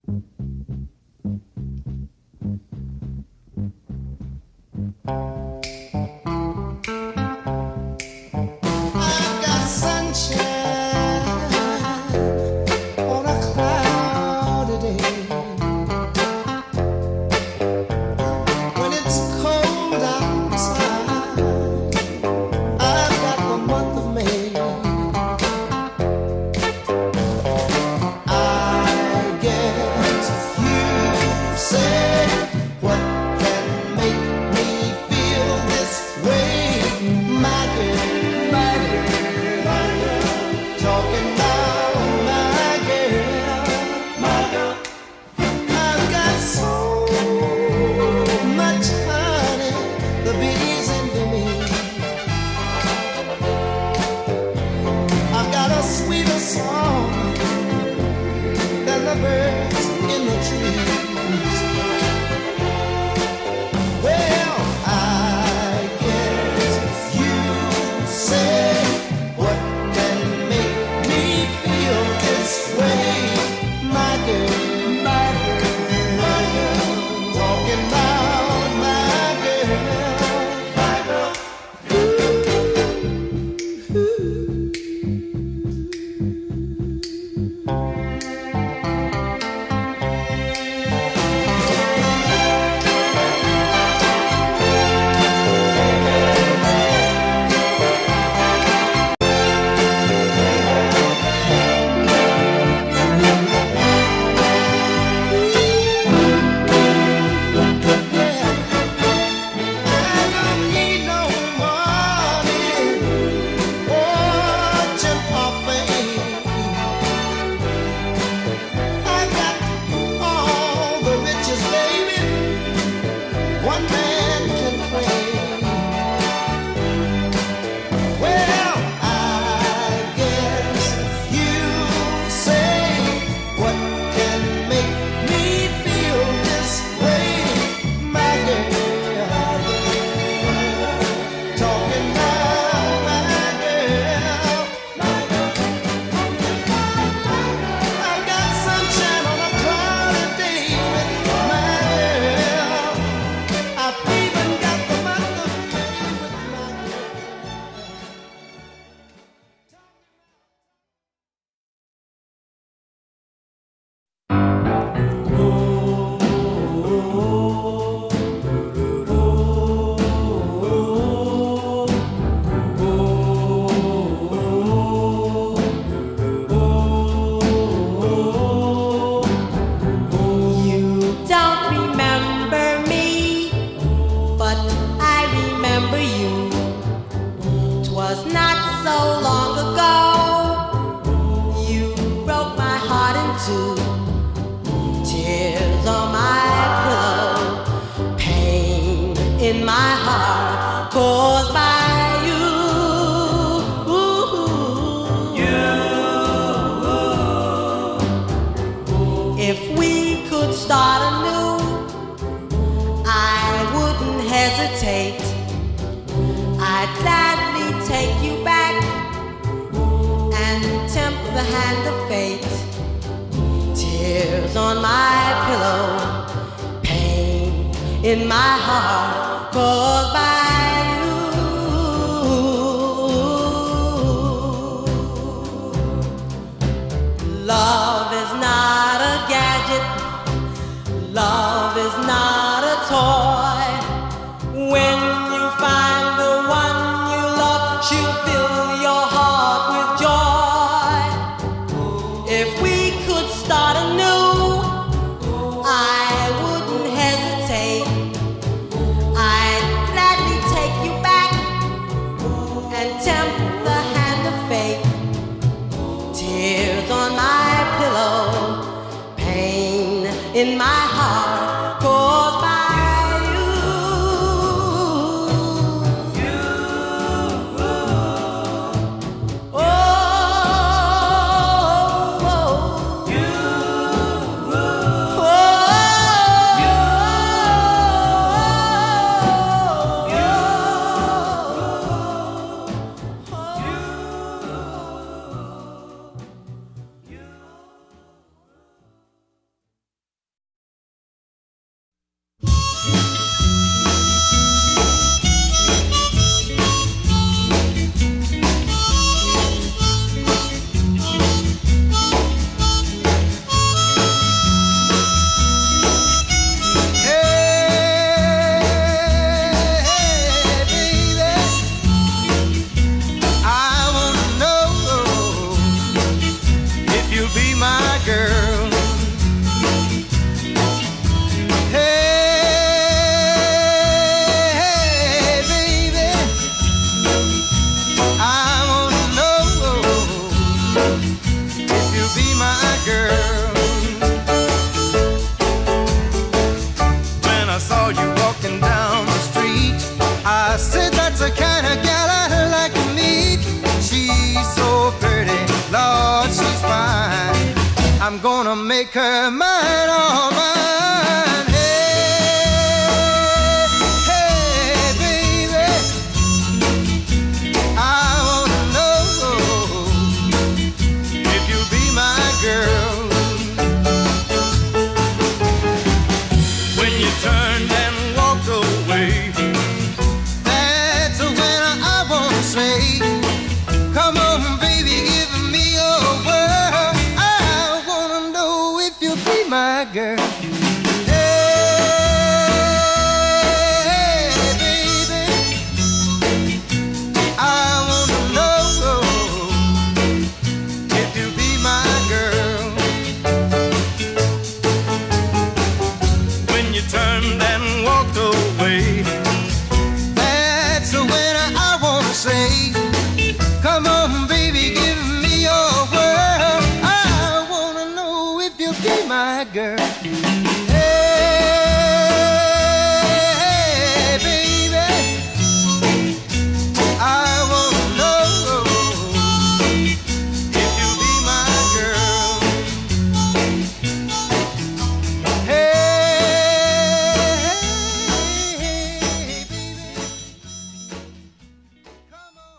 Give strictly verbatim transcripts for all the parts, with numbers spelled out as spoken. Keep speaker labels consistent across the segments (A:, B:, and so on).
A: In my heart, caused by
B: gonna make her mine, all mine. Hey, hey, baby, I wanna know if you'll be my girl. When you turned and walked away, that's when I wanna say, come on, baby, give me your word. I wanna know if you'll be my girl. Hey, baby, I wanna know if you'll be my girl. When you turned and walked away, that's when I wanna say, come on, baby, give me your word. I wanna know if you'll be my girl. Hey, baby, I wanna know if you'll be my girl. Hey, baby, come on.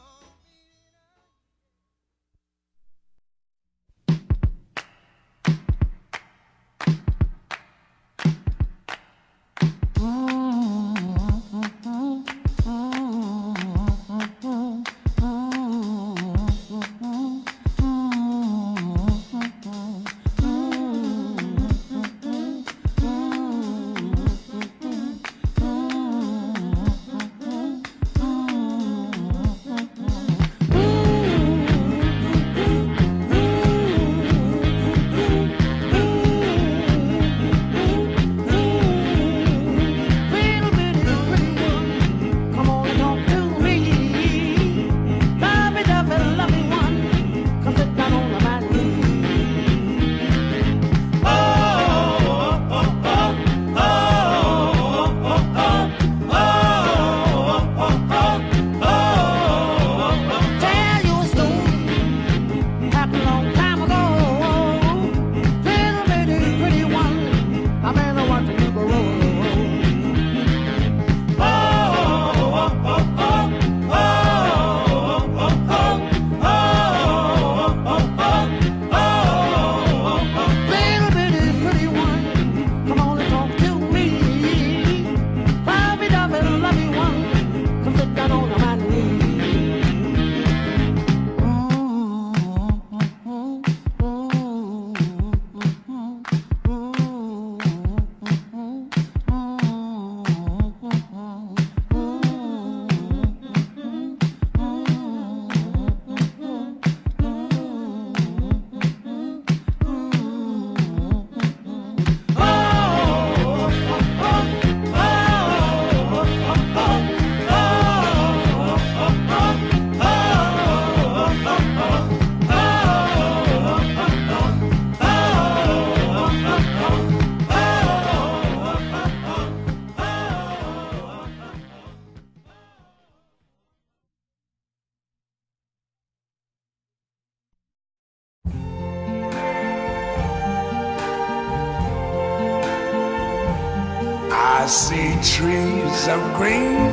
C: I see trees of green,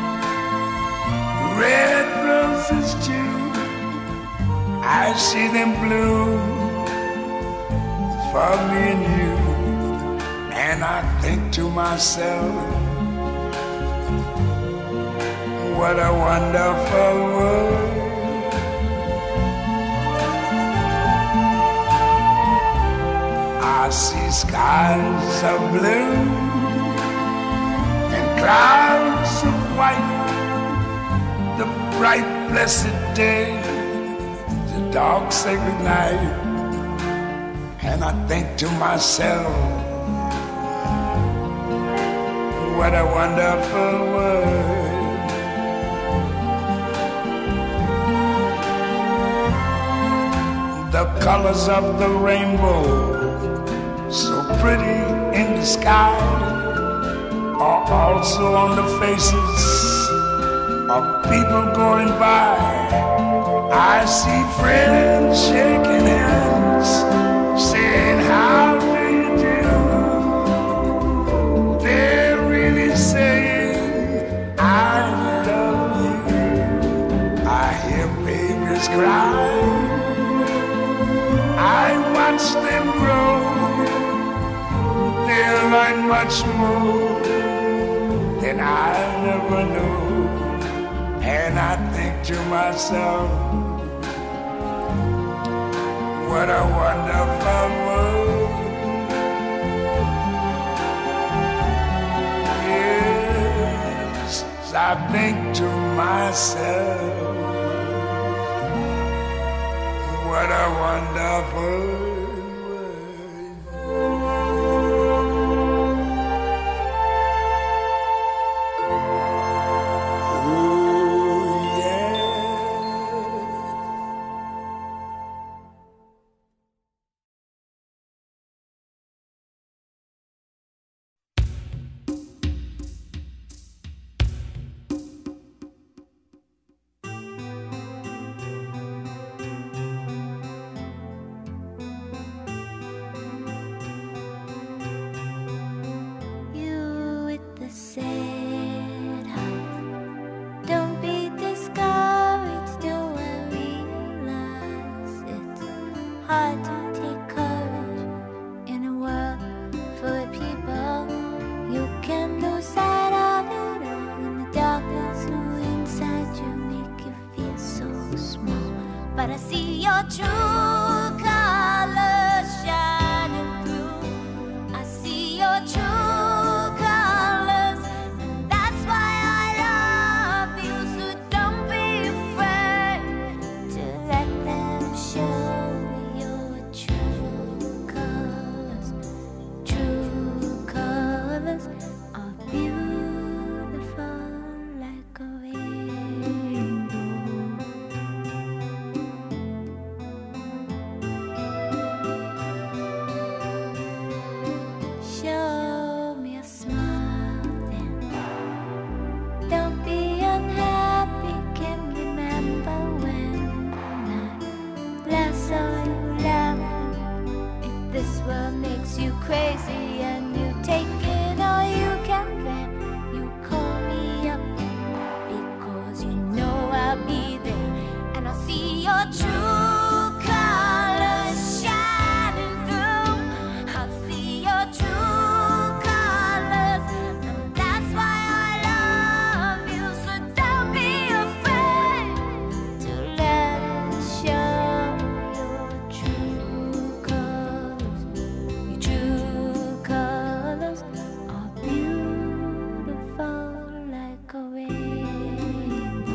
C: red roses too. I see them bloom for me and you. And I think to myself, what a wonderful world. I see skies of blue and clouds of white, the bright blessed day, the dark sacred night. And I think to myself, what a wonderful world. The colors of the rainbow, so pretty in the sky, are also on the faces of people going by. I see friends shaking hands, saying babies cry. I watch them grow. They'll learn much more than I never knew. And I think to myself, what a wonderful world. Yes, I think to myself, what a wonderful world.
D: But I see your true colors shining through. I see your true colors, and that's why I love you. So don't be afraid to let them show your true colors. True colors are beautiful like a rainbow. Show me a smile then. Don't be unhappy. Can remember when I last saw you laughing. If this world makes you crazy and you take it all you can, then you call me up, because you know I'll be there, and I'll see your true colors shining through. I'll see your true colors, and that's why I love you. So don't be afraid to let it show your true colors. Your true colors are beautiful like a rainbow.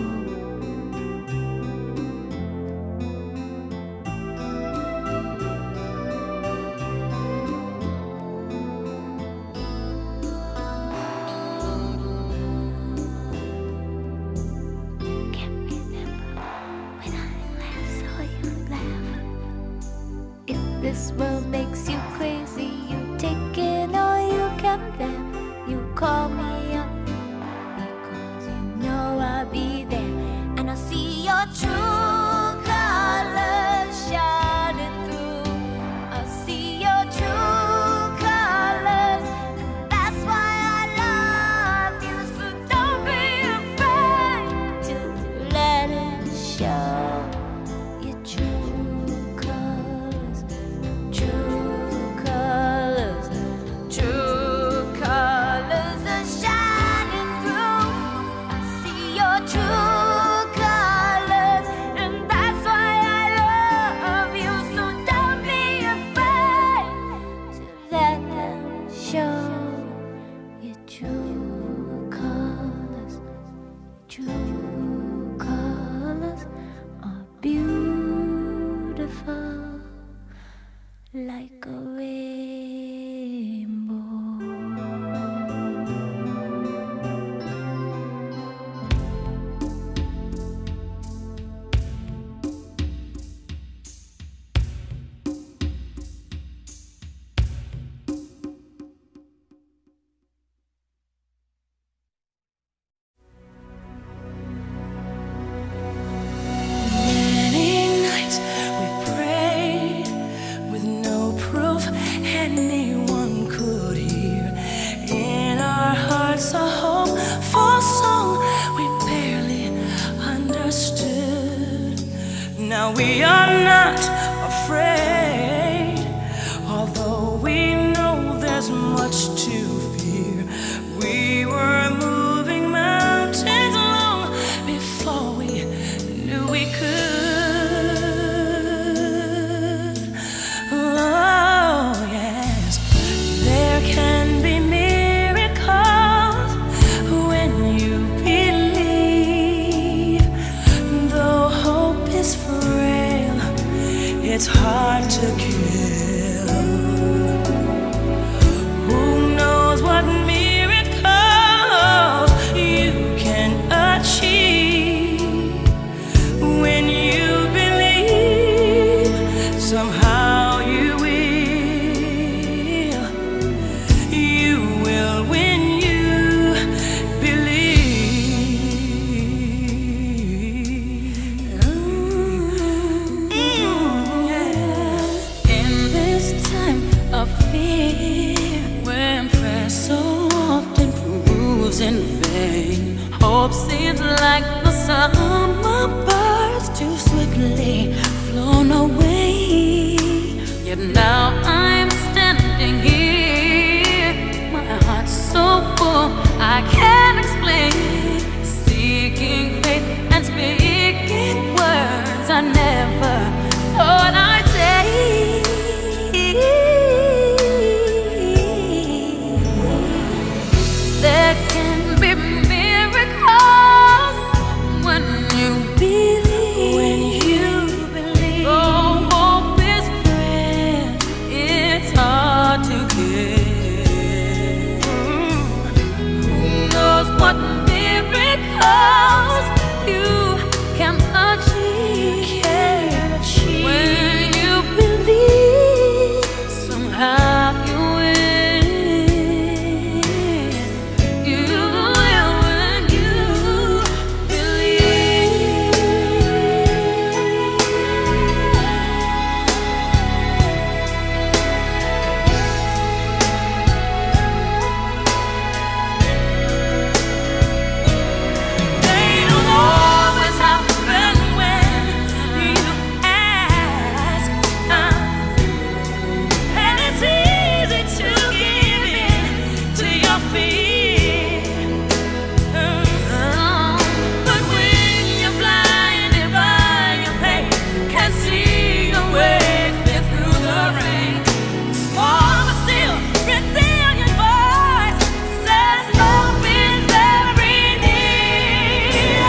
D: Can't remember when I last saw you laugh. If this world makes you crazy, you take it all you can, then you call me up, because you know I'll be there, and I'll see your true colors shining through. I'll see your true colors, and that's why I love you. So don't be afraid to let it show your true colors. True colors, true colors are shining through. I see your true colors,
E: Now we are not afraid, although we know there's much to fear. We were moving mountains long before we knew we could. Oh yes, there can be miracles when you believe. Though hope is frail, it's hard to kill. Who knows what miracles you can achieve when you believe? Somehow you will, you will when you believe. Mm, yeah.
D: In this time of fear, when prayer so often proves in vain, hope seems like the summer birds too swiftly flown away. Yet now I'm standing here, my heart's so full I can't explain, seeking faith and speaking words I never thought I'd say. There can be miracles when you believe.
E: When you believe.
D: Oh, hope is frail, it's hard to get. Who knows what miracles you can achieve,
E: Can achieve.
D: when you believe. Somehow you will, you will when you
E: They don't always happen when you ask, uh, and it's easy to give in to your fear. Uh, But when you're blinded by your pain, can't see your way clear through the rain, small but still resilient voice says hope is very near.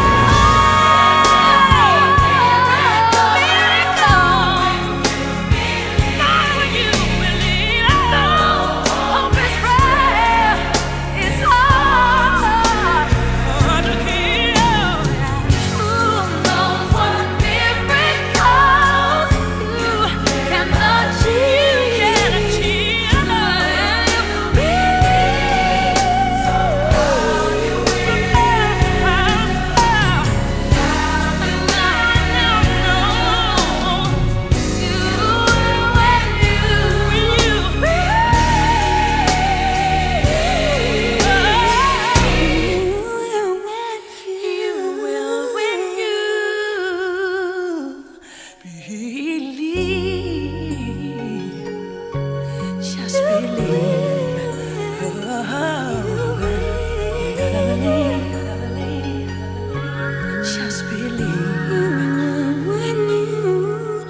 E: Just believe. Just believe when you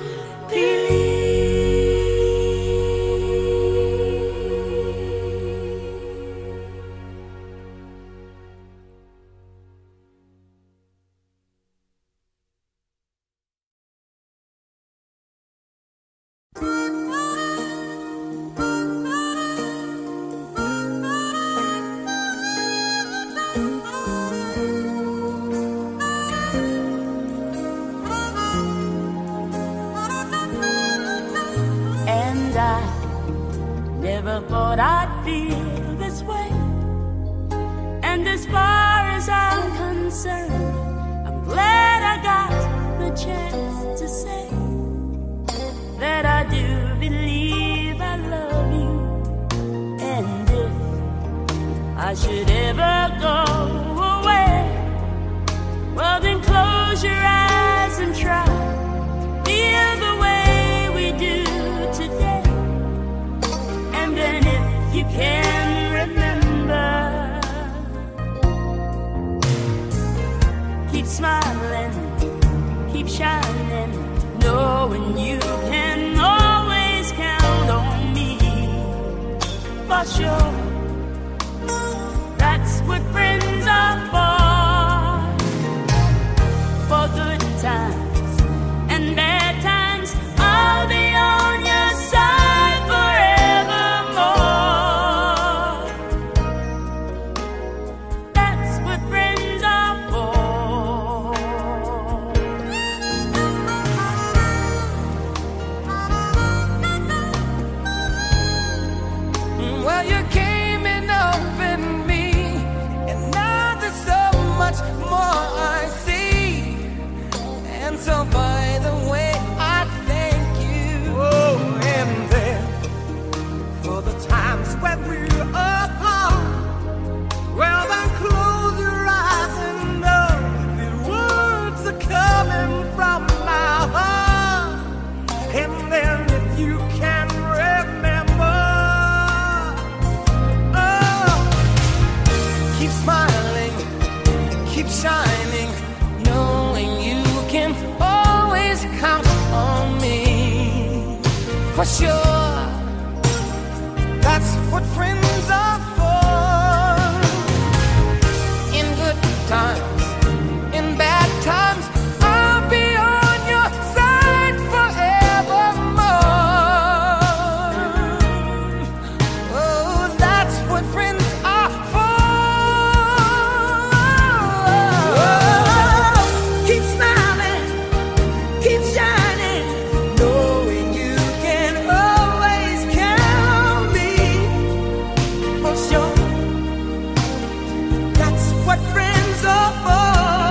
E: And I never thought I'd feel this way. And as far as I'm concerned, I'm glad I got the chance to say that I do believe I love you. And if I should ever go away, well then close your eyes and try knowing you can always count on me. For sure, that's what friends are for. For good times and bad times, I'll be on your side forevermore. That's what friends are for.
B: Well, you came and opened me, and now there's so much more I see. And so, by the way, I thank you. Oh, and then for the times when we're apart, well, then close your eyes and know the words are coming from my heart. And then if you can remember, oh, keep smiling, keep shining, knowing you can always count on me. For sure, that's what friends are for. In good times, in bad times, I'll be on your side forevermore. Oh, that's what friends are for. Keep smiling, keep shining, knowing you can always count on me. For sure, that's what friends are for.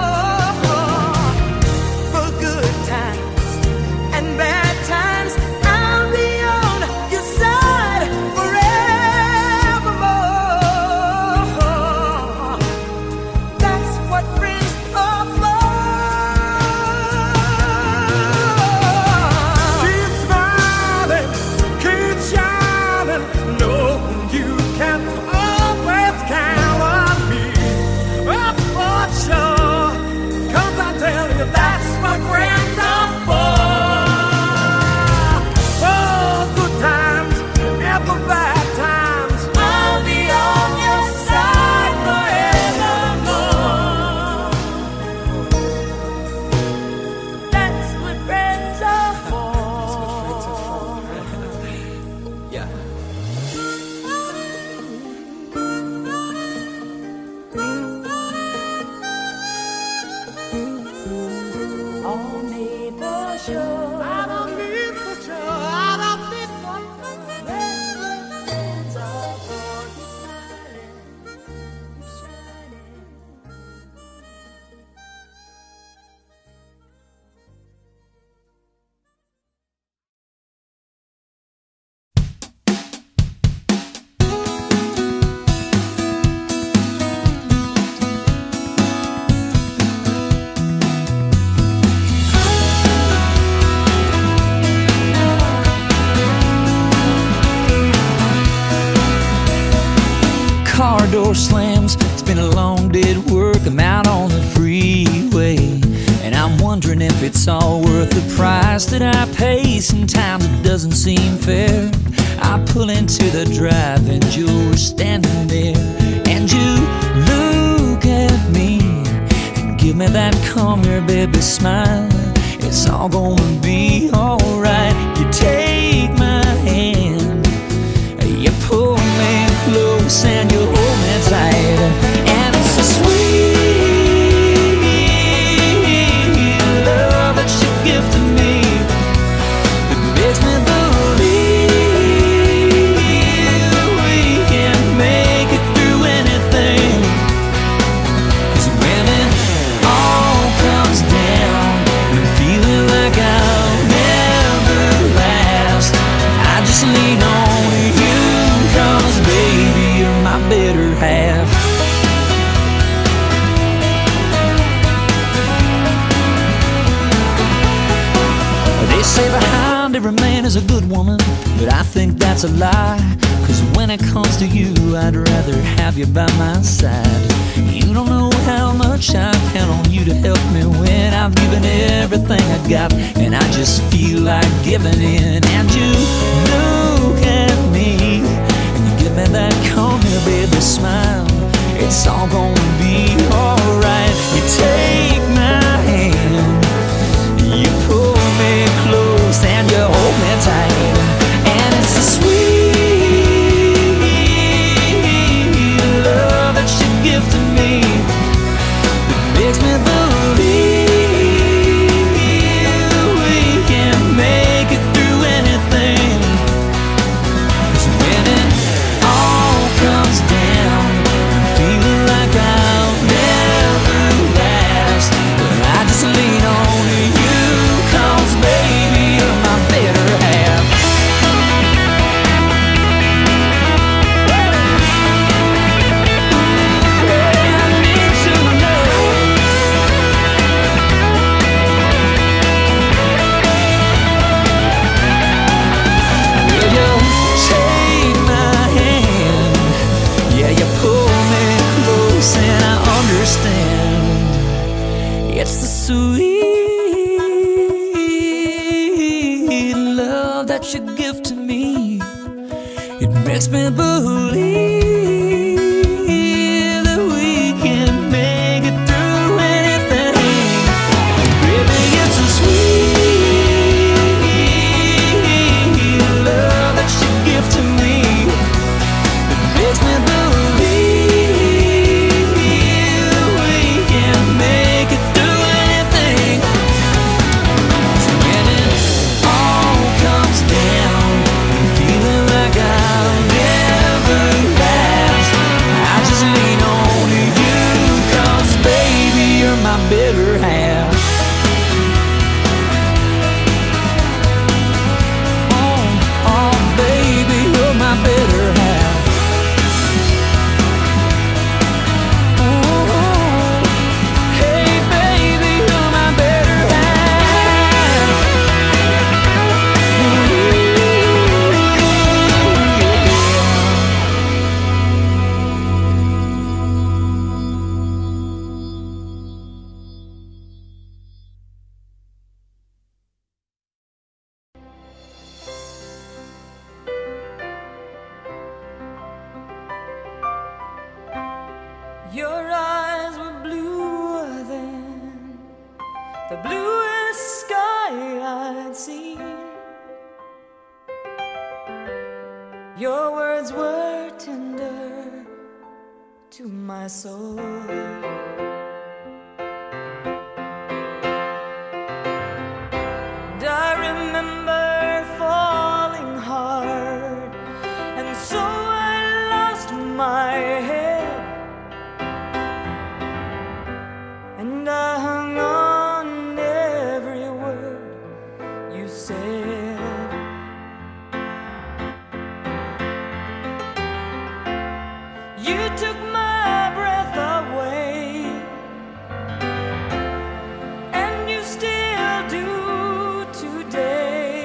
B: For good times and bad times, I'll be on your side forevermore. That's what friends are for. Keep smiling, keep shining, knowing you can always count on me. Oh, for sure, 'cause I tell you that's what friends are for. For good times and for bad times, I'll be on your side forevermore.
E: That's what friends are for.
B: Yeah.
E: Only for sure.
B: I don't need for sure, I don't need for sure.
E: That's what friends are for. Keep smiling, keep shining.
F: Car door slams, it's been a long day at work. I'm out on the freeway, and I'm wondering if it's all worth the price that I pay. Sometimes it doesn't seem fair. I pull into the drive and you're standing there, and you look at me and give me that come here baby smile. It's all gonna be alright. You take my hand, you pull me close and you hold me tight, and it's a sweet love that you give to me that makes me believe we can make it through anything. 'Cause when it all comes down and feeling like I'll never last, I just lean on you, 'cause baby you're my better half. They say behind around every man is a good woman, but I think that's a lie. Cause when it comes to you, I'd rather have you by my side. You don't know how much I count on you to help me when I've given everything I got, and I just feel like giving in. And you look at me, and you give me that come here baby smile. It's all gonna be alright. You take my hand, you pull me close, and you hold me tight. And it's a sweet love that you give to me that makes me believe we can make it through anything. 'Cause when it all comes down, I'm feeling like I'll never last, but I just lean on you, 'cause baby you're my better half. It's the sweet love that you give to me. It makes me believe that we can make it through anything. Baby, it's a sweet love that you give to me. It makes me believe better half. Oh, oh, baby, you're my better half. Oh, hey, baby, you're my better half.
B: Your eyes were bluer than the bluest sky I'd seen. Your words were tender to my soul. And I remember falling hard, and so I lost my head. And I hung on every word you said. You took my breath away, and you still do today.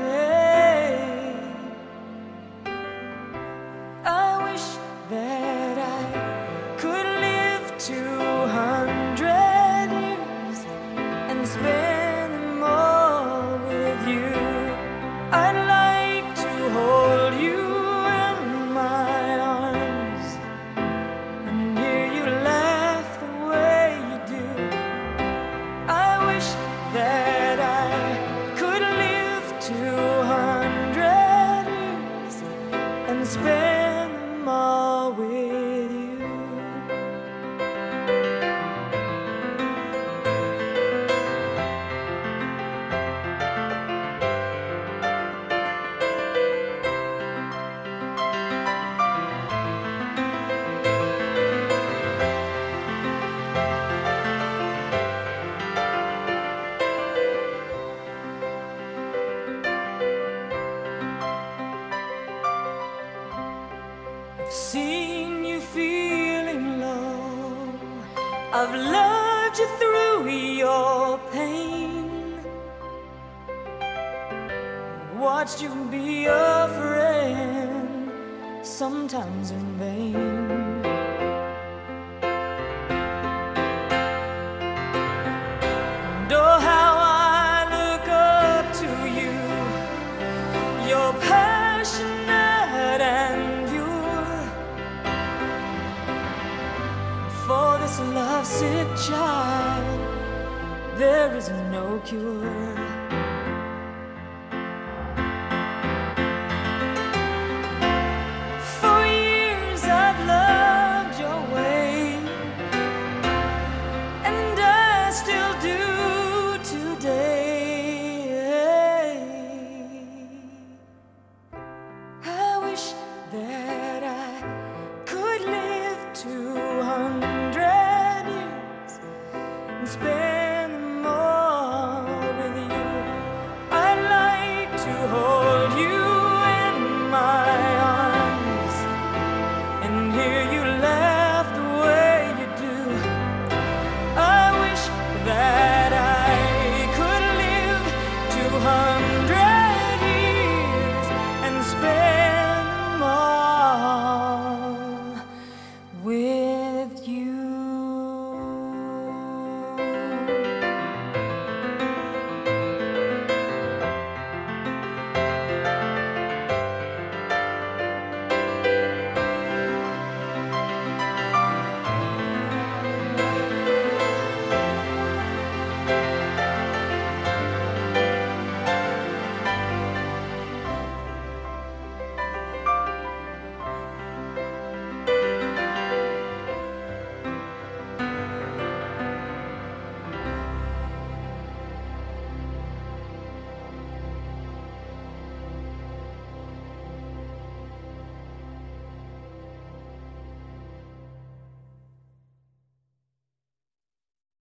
B: I wish that I could live to hundred years and spend them all with you. I'd like to hold you in my arms and hear you laugh the way you do. I wish that I could live to hundred years and spend them all with you. Seen you feeling low, I've loved you through your pain.
G: watched you be a friend, sometimes in vain.